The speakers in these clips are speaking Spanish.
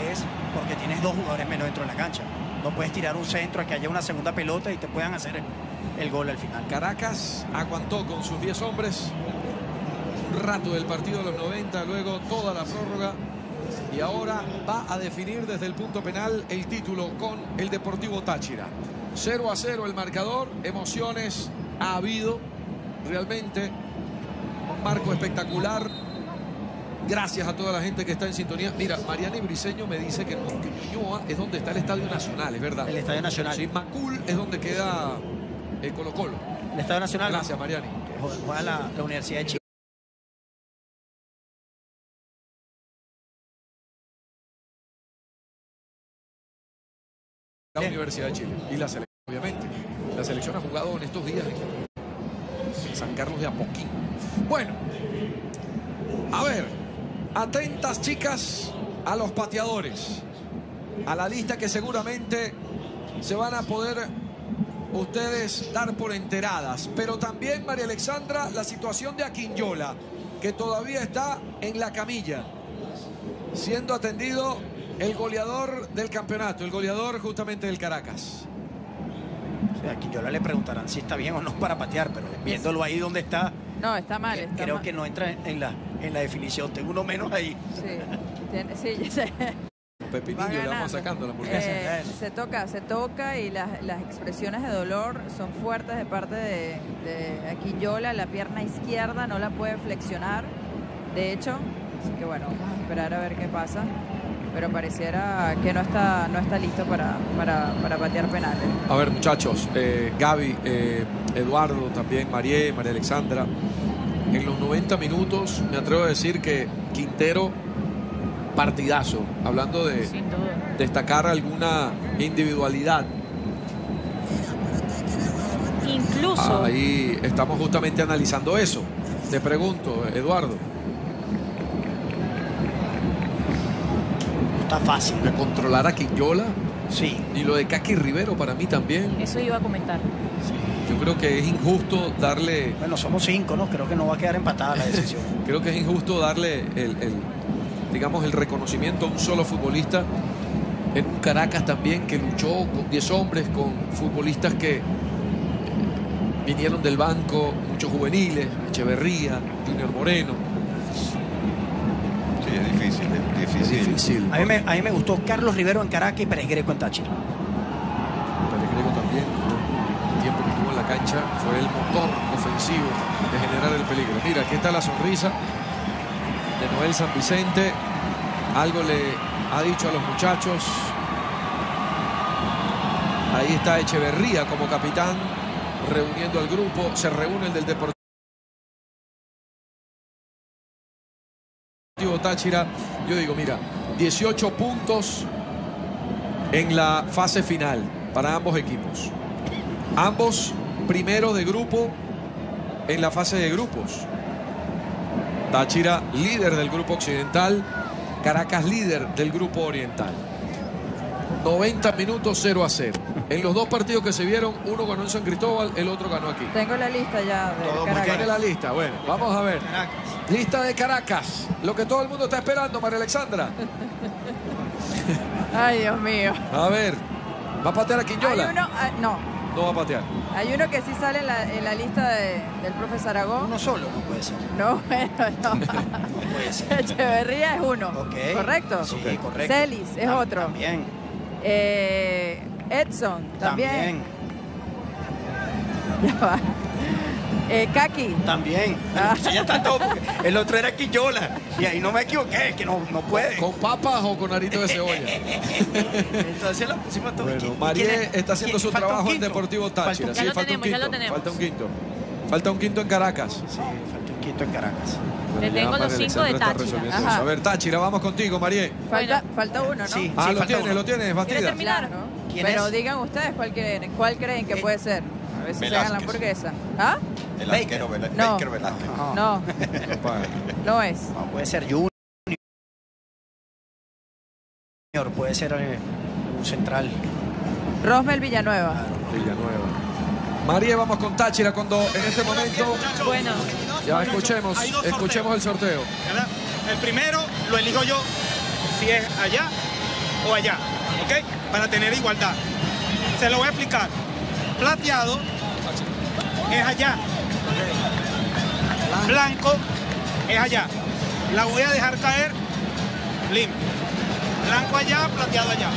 es porque tienes 2 jugadores menos dentro de la cancha. No puedes tirar un centro a que haya una segunda pelota y te puedan hacer el gol al final. Caracas aguantó con sus 10 hombres un rato del partido de los 90, luego toda la prórroga, y ahora va a definir desde el punto penal el título con el Deportivo Táchira. 0-0 el marcador, emociones ha habido realmente, un marco espectacular. Gracias a toda la gente que está en sintonía. Mira, Mariana y Briceño me dice que Ñuñoa es donde está el Estadio Nacional, es verdad. El Estadio Nacional. Sí, Macul es donde queda el Colo-Colo. El Estadio Nacional. Gracias, Mariani. Que juega la Universidad de Chile. La Universidad de Chile y la selección, obviamente. La selección ha jugado en estos días en San Carlos de Apoquín. Bueno, a ver, atentas chicas a los pateadores, a la lista que seguramente se van a poder ustedes dar por enteradas, pero también, María Alexandra, la situación de Aquinyola, que todavía está en la camilla, siendo atendido el goleador del campeonato, el goleador justamente del Caracas. O sea, a Aquinyola le preguntarán si está bien o no para patear, pero viéndolo ahí donde está, no, está mal. Creo mal. Que no entra en la definición. Tengo uno menos ahí. Sí, ya sé. Pepinillo, le vamos sacando la hamburguesa. Se toca y las expresiones de dolor son fuertes de parte de Aquinyola. La pierna izquierda no la puede flexionar, de hecho. Así que bueno, vamos a esperar a ver qué pasa. Pero pareciera que no está listo para patear penales. A ver, muchachos, Gaby, Eduardo, también María Alexandra. En los 90 minutos me atrevo a decir que Quintero, partidazo. Hablando de destacar alguna individualidad. Incluso. Ahí estamos justamente analizando eso. Te pregunto, Eduardo. Está fácil. De controlar a Quinyola. Sí. Y lo de Kaki Rivero para mí también. Eso iba a comentar. Sí. Yo creo que es injusto darle... Bueno, somos 5, ¿no? Creo que no va a quedar empatada la decisión. Creo que es injusto darle digamos, el reconocimiento a un solo futbolista en un Caracas también que luchó con 10 hombres, con futbolistas que vinieron del banco, muchos juveniles, Echeverría, Junior Moreno. Sí, es difícil, es difícil. A mí me gustó Carlos Rivero en Caracas y Pérez Greco en Táchira. Pérez Greco también, el tiempo que estuvo en la cancha, fue el motor ofensivo de generar el peligro. Mira, aquí está la sonrisa de Noel San Vicente. Algo le ha dicho a los muchachos. Ahí está Echeverría como capitán, reuniendo al grupo. Se reúne el del Deportivo Táchira. Yo digo, mira, 18 puntos en la fase final para ambos equipos. Ambos primeros de grupo en la fase de grupos. Táchira líder del grupo occidental, Caracas líder del grupo oriental. 90 minutos 0-0. En los dos partidos que se vieron, uno ganó en San Cristóbal, el otro ganó aquí. Tengo la lista ya de Caracas. ¿Tiene la lista? Bueno, vamos a ver. Caracas. Lista de Caracas. Lo que todo el mundo está esperando, María Alexandra. Ay, Dios mío. A ver, ¿va a patear a Quinyola? Hay uno, no. No va a patear. Hay uno que sí sale en la lista del profe Zaragoza. Uno solo, no puede ser. No, bueno, no. No puede ser. Echeverría es uno. Okay. ¿Correcto? Sí, correcto. Celis es otro. También. Edson también. Ya va. Kaki. También. Ya está todo. El otro era Quinyola. Y ahí no me equivoqué, que no puede. ¿Con papas o con arito de cebolla? Entonces lo pusimos todo. Bueno, María está haciendo su trabajo en Deportivo Táchira. Ya lo tenemos. Falta un quinto. Falta un quinto en Caracas. Sí, falta un quinto en Caracas. Le tengo los 5 de Táchira. A ver, Táchira, vamos contigo, María. Falta uno, ¿no? Sí, lo falta tienes, uno. lo tienes, Bastida. ¿Quieres terminar? Claro. ¿Quién Pero es? digan ustedes cuál creen que puede ser. A ver si se hagan la Velázquez. hamburguesa. ¿Ah? El arquero Velázquez. No. Baker Velázquez. No, no es. No, puede ser Junior. Puede ser un central. Rosmel Villanueva. Villanueva. María, vamos con Táchira cuando en este momento... Bueno. Ya escuchemos el sorteo. ¿Verdad? El primero lo elijo yo, si es allá, o allá, ¿ok? Para tener igualdad. Se lo voy a explicar. Plateado es allá. Blanco es allá. La voy a dejar caer limpio. Blanco allá, plateado allá.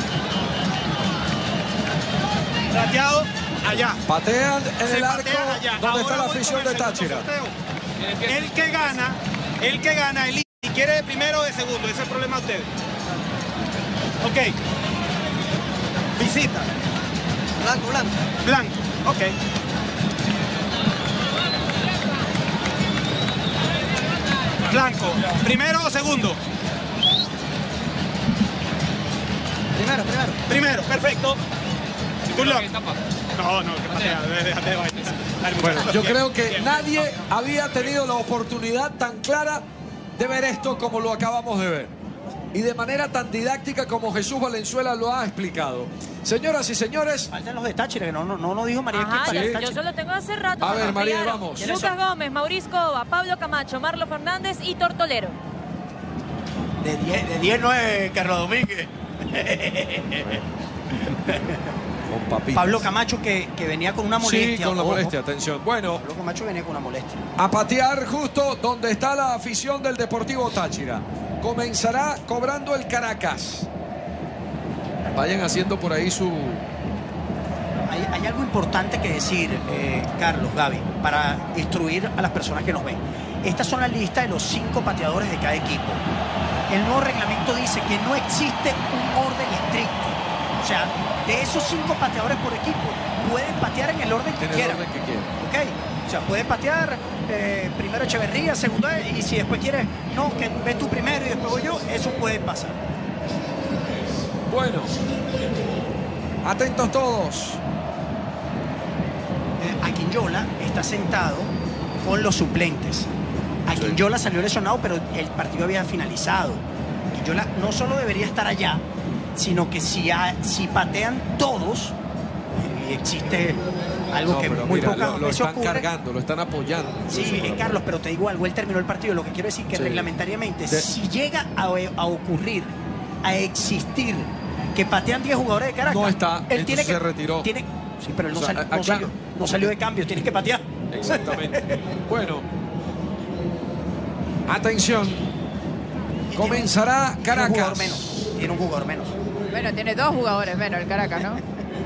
Plateado allá. Patean en Se el arco patean allá. donde Ahora está la voy afición con de el segundo Táchira. sorteo. El que gana, si quiere de primero o de segundo, ese es el problema de ustedes. Ok. Visita. Blanco, blanco. Blanco, ok. Blanco, ¿primero o segundo? Primero, primero. Primero, perfecto. Good luck. No, que patea, déjate de vaina. Dale, Bueno, muchachos. yo Bien, creo que bien. nadie había tenido la oportunidad tan clara de ver esto como lo acabamos de ver. Y de manera tan didáctica como Jesús Valenzuela lo ha explicado. Señoras y señores, Faltan los de Táchira, que no dijo María. Ajá, ¿Quién falta de yo Táchira? solo tengo hace rato. A se ver, me María, olvidaron. vamos. Lucas Gómez, Mauricio Cova, Pablo Camacho, Marlo Fernández y Tortolero. De 10-9, Carlos Domínguez. con papitas. Pablo Camacho que venía con una molestia. Sí, con la ojo. molestia, atención. Bueno, Pablo Camacho venía con una molestia. a patear justo donde está la afición del Deportivo Táchira. Comenzará cobrando el Caracas. Vayan haciendo por ahí su... Hay algo importante que decir, Carlos, Gaby, para instruir a las personas que nos ven. Estas son las listas de los 5 pateadores de cada equipo. El nuevo reglamento dice que no existe un orden estricto. O sea, de esos 5 pateadores por equipo, pueden patear en el orden que en el quieran. orden que quieran. ¿Ok? O sea, puede patear primero Echeverría, segundo él, y si después quieres, no, que ve tú primero y después voy yo, eso puede pasar. Bueno, atentos todos. Aquinyola está sentado con los suplentes. Aquinyola salió lesionado, pero el partido había finalizado. Aquinyola no solo debería estar allá, sino que si patean todos, y existe algo No, que pero muy mira, pocas lo veces están ocurre. cargando, lo están apoyando. Sí, Carlos, pero te digo algo, él terminó el partido. Lo que quiero decir que Sí. reglamentariamente, si llega a ocurrir, a existir, que patean 10 jugadores de Caracas, No está, él entonces tiene que... se retiró. Sí, pero él O sea, no salió de cambio, tiene que patear. Exactamente. Bueno, atención. Comenzará Tiene un jugador Caracas. menos. Tiene un jugador menos. Bueno, tiene 2 jugadores menos el Caracas, ¿no?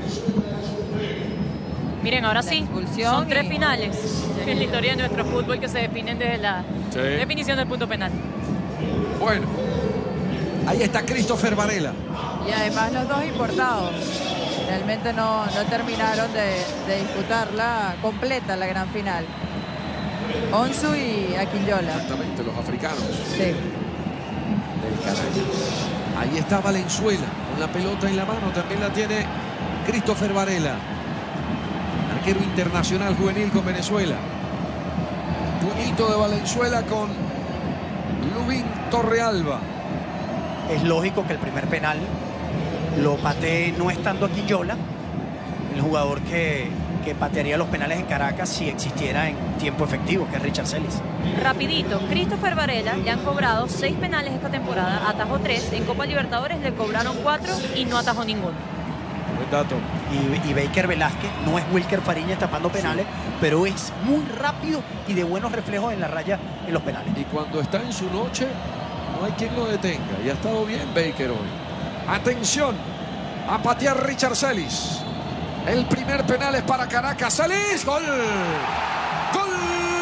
Miren, ahora La sí, expulsión son 3 y- finales en la historia de nuestro fútbol que se definen desde la Sí. definición del punto penal. Bueno, ahí está Christopher Varela. Y además los 2 importados. Realmente no terminaron de disputarla completa la gran final. Onsu y Aquinyola. Exactamente, los africanos Sí. del Caracas. Ahí está Valenzuela con la pelota en la mano. También la tiene Christopher Varela, arquero internacional juvenil con Venezuela. Puñito de Valenzuela con Lubín Torrealba. Es lógico que el primer penal lo patee no estando Aquinyola, el jugador que patearía los penales en Caracas si existiera en tiempo efectivo, que es Richard Celis. Rapidito, Christopher Varela le han cobrado 6 penales esta temporada, atajó 3, en Copa Libertadores le cobraron 4 y no atajó ninguno. Buen dato. Y Baker Velázquez no es Wilker Fariñas tapando penales, pero es muy rápido y de buenos reflejos en la raya en los penales. Y cuando está en su noche, no hay quien lo detenga. Y ha estado bien Baker hoy. Atención, a patear Richard Celis. El primer penal es para Caracas. Celis, gol. Gol.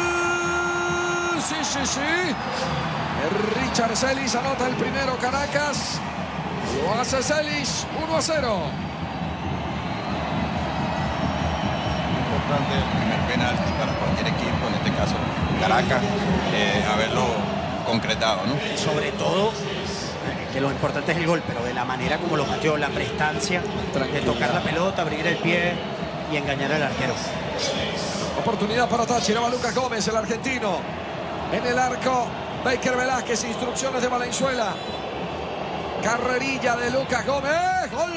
Sí. Richard Celis anota el primero Caracas. Lo hace Celis, 1-0. Importante el primer penalti para cualquier equipo, en este caso Caracas, haberlo concretado, ¿no? Sobre todo, que lo importante es el gol, pero de la manera como lo pateó, la prestancia de tocar la pelota, abrir el pie y engañar al arquero. Oportunidad para Táchira, va Lucas Gómez, el argentino. En el arco, Baker Velázquez, instrucciones de Valenzuela. Carrerilla de Lucas Gómez. ¡Gol!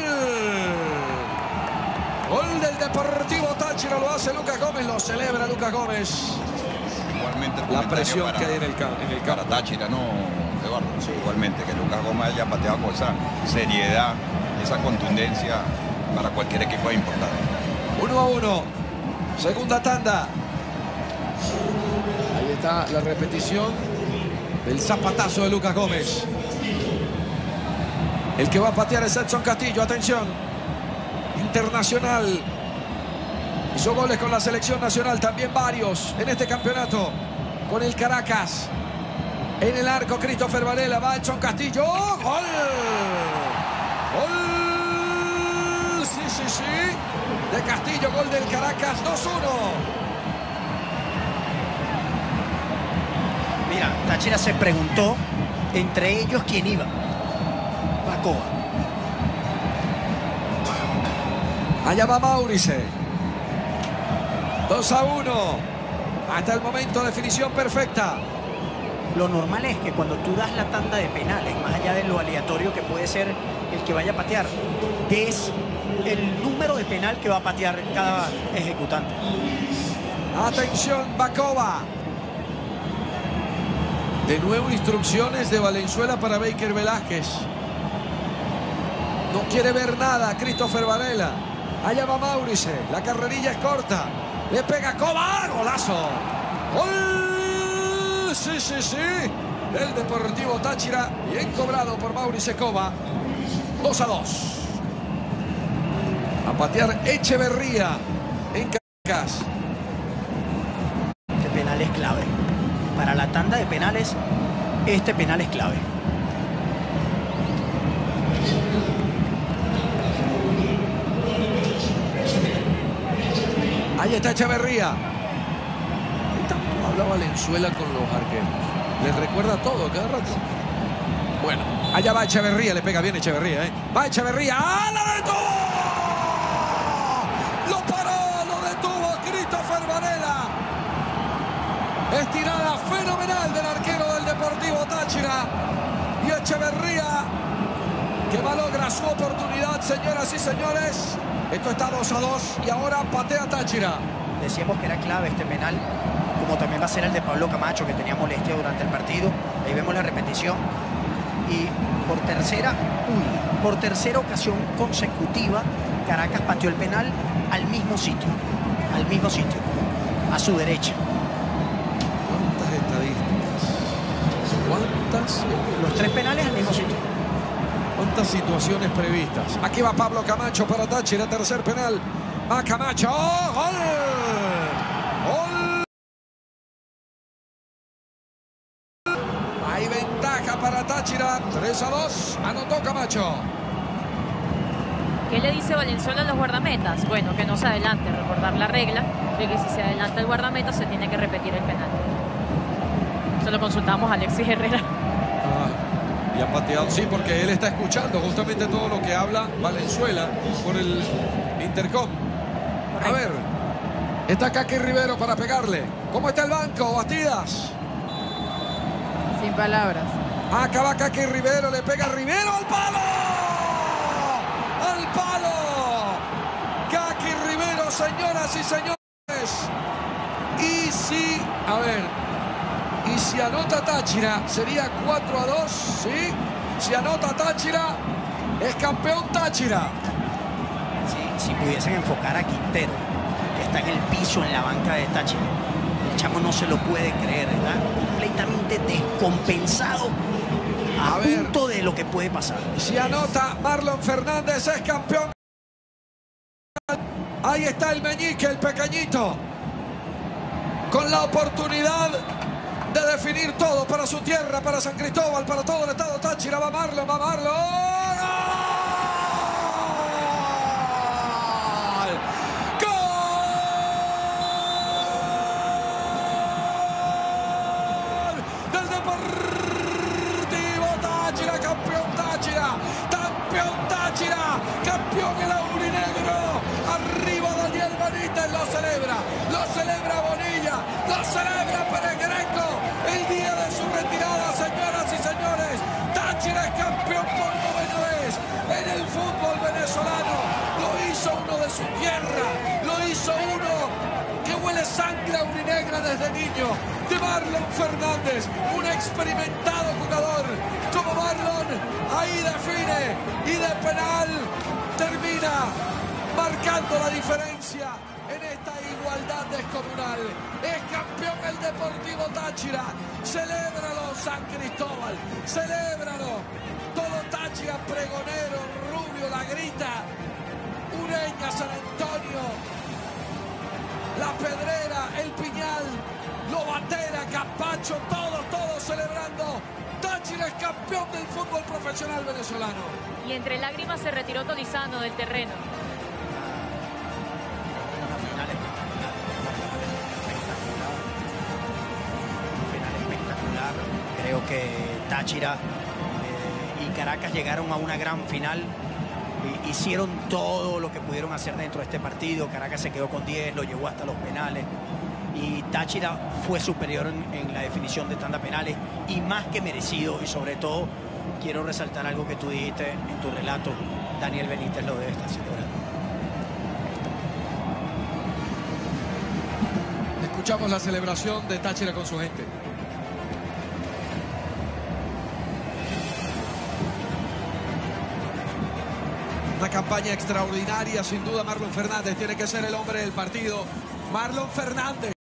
Gol del Deportivo Táchira, lo hace Lucas Gómez, lo celebra Lucas Gómez. Igualmente el La comentario presión que hay en el campo. para Táchira, ¿no? Eduardo. Sí. Igualmente, que Lucas Gómez haya pateado con esa seriedad, esa contundencia para cualquier equipo es importante. 1-1. Segunda tanda. Ahí está la repetición del zapatazo de Lucas Gómez. El que va a patear es Edson Castillo. Atención. Internacional. Hizo goles con la selección nacional. También varios en este campeonato. Con el Caracas. En el arco Christopher Varela. Va Edson Castillo. ¡Oh! ¡Gol! ¡Gol! Sí, sí, sí. De Castillo. Gol del Caracas. 2-1. Mira, Táchira se preguntó entre ellos quién iba. Bacova. Allá va Maurice. 2-1. Hasta el momento, definición perfecta. Lo normal es que cuando tú das la tanda de penales, más allá de lo aleatorio que puede ser el que vaya a patear, des el número de penal que va a patear cada ejecutante. Atención, Bacova. De nuevo instrucciones de Valenzuela para Baker Velázquez. No quiere ver nada Christopher Varela. Allá va Maurice. La carrerilla es corta. Le pega Cova. ¡Golazo! ¡Gol! Sí, sí, sí. Del Deportivo Táchira. Bien cobrado por Maurice Cova. 2-2. A patear Echeverría en Caracas. Este penal es clave. Para la tanda de penales, este penal es clave. Ahí está Echeverría. ¿Qué tanto habla Valenzuela con los arqueros? Les recuerda todo cada rato. Bueno, allá va Echeverría. Le pega bien Echeverría, ¿eh? Va Echeverría. ¡Ah, la detuvo! ¡Lo paró! ¡Lo detuvo Christopher Varela! Estirada fenomenal del arquero del Deportivo Táchira. Y Echeverría, que malogra su oportunidad, señoras y señores. Esto está 2-2 y ahora patea Táchira. Decíamos que era clave este penal, como también va a ser el de Pablo Camacho, que tenía molestia durante el partido. Ahí vemos la repetición. Y por tercera ocasión consecutiva, Caracas pateó el penal al mismo sitio. Al mismo sitio. A su derecha. ¿Cuántas estadísticas? ¿Cuántas? Los 3 penales al mismo sitio. ¿Cuántas situaciones previstas? Aquí va Pablo Camacho para Táchira, tercer penal. Va Camacho. ¡Oh, gol! ¡Gol! Hay ventaja para Táchira. 3-2. Anotó Camacho. ¿Qué le dice Valenzuela a los guardametas? Bueno, que no se adelante, recordar la regla de que si se adelanta el guardameta se tiene que repetir el penal. Eso lo consultamos a Alexis Herrera. Y ha pateado, sí, porque él está escuchando justamente todo lo que habla Valenzuela por el intercom. A ver, está Kaki Rivero para pegarle. ¿Cómo está el banco, Bastidas? Sin palabras. Acaba Kaki Rivero, le pega Rivero al palo. ¡Al palo! Kaki Rivero, señoras y señores. Y si, a ver, y si anota Táchira, sería 4-2, ¿sí? Si anota Táchira, es campeón Táchira. Si pudiesen enfocar a Quintero, que está en el piso en la banca de Táchira. El chamo no se lo puede creer, está completamente descompensado a punto de lo que puede pasar. Si anota Marlon Fernández, es campeón. Ahí está el meñique, el pequeñito, con la oportunidad de definir todo para su tierra, para San Cristóbal, para todo el estado Táchira. Va Marlon, va Marlon. ¡Gol! ¡Gol! Del Deportivo Táchira, campeón Táchira. Campeón Táchira, campeón el aurinegro. Arriba Daniel Benítez, lo celebra Bonilla, lo celebra Pérez Greco. El día de su retirada, señoras y señores, Táchira es campeón por 9ª vez en el fútbol venezolano. Lo hizo uno de su tierra, lo hizo uno que huele Tiene sangre aurinegra desde niño. De Marlon Fernández, un experimentado jugador como Marlon, ahí define y de penal termina marcando la diferencia en esta igualdad descomunal. Es campeón el Deportivo Táchira. Celébralo, San Cristóbal, celébralo. Todo Táchira, Pregonero, Rubio, La Grita, Ureña, San Antonio, La Pedrera, El Piñal, Lobatera, Capacho, todos celebrando. Táchira es campeón del fútbol profesional venezolano. Y entre lágrimas se retiró Tolizano del terreno. Una final espectacular. Creo que Táchira y Caracas llegaron a una gran final. Hicieron todo lo que pudieron hacer dentro de este partido. Caracas se quedó con 10, lo llevó hasta los penales. Y Táchira fue superior en la definición de tanda penales y más que merecido. Y sobre todo, quiero resaltar algo que tú dijiste en tu relato. Daniel Benítez lo debe estar celebrando. Escuchamos la celebración de Táchira con su gente. Una campaña extraordinaria, sin duda. Marlon Fernández tiene que ser el hombre del partido. Marlon Fernández.